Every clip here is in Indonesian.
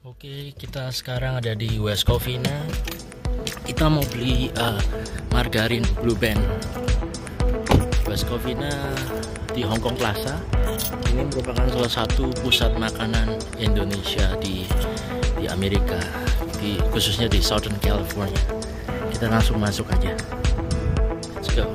Oke, kita sekarang ada di West Covina. Kita mau beli margarin Blue Band. West Covina di Hong Kong Plaza. Ini merupakan salah satu pusat makanan Indonesia di Amerika, khususnya di Southern California. Kita langsung masuk aja. Let's go.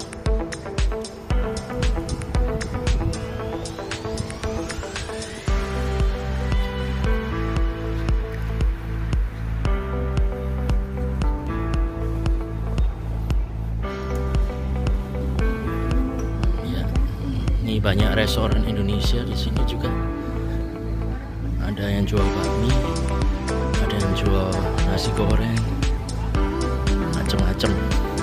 Ini banyak restoran Indonesia di sini juga. Ada yang jual bakmi, ada yang jual nasi goreng, macam-macam.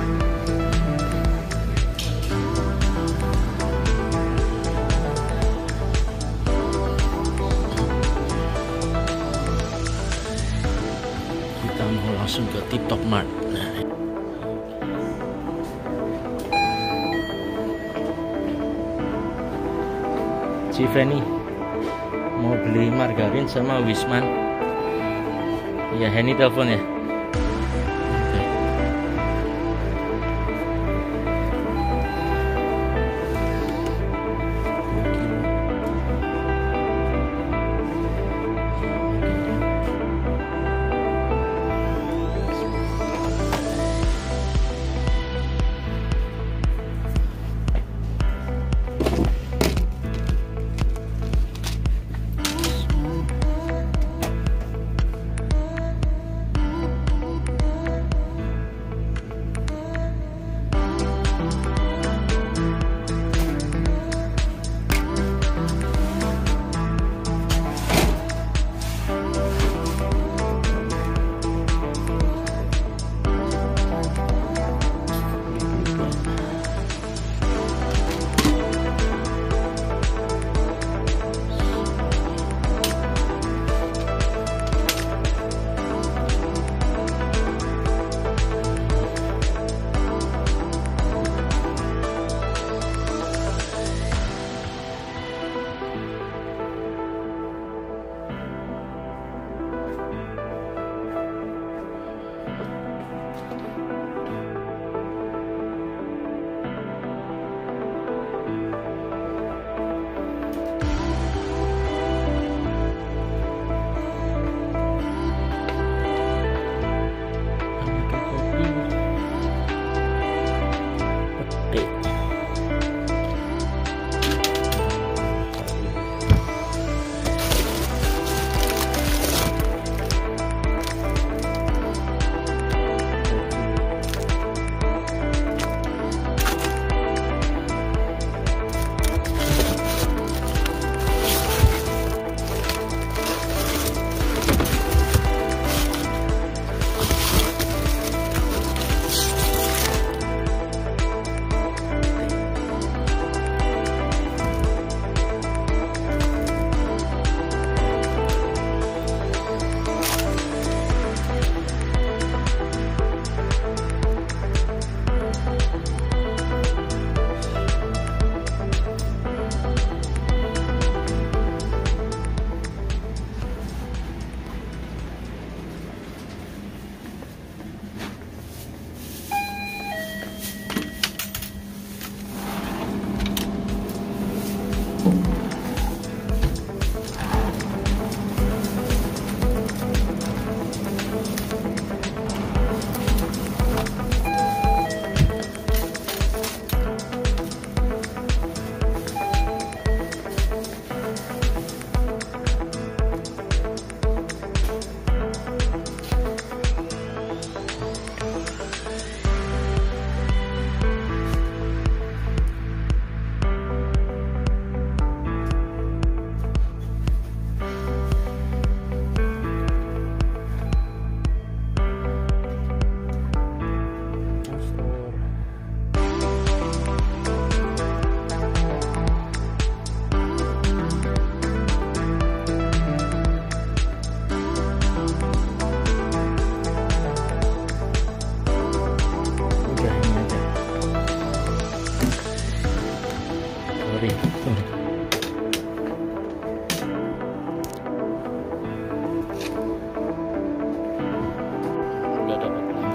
Kita mau langsung ke Tip Top Mart. Fanny mau beli margarin sama Wisman. Ya, Henny telepon ya.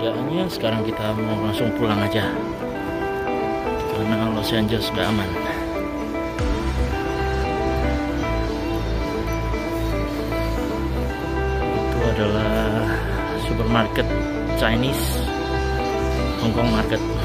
kayaknya sekarang kita mau langsung pulang aja karena Los Angeles gak aman. Itu adalah supermarket Chinese Hong Kong Market.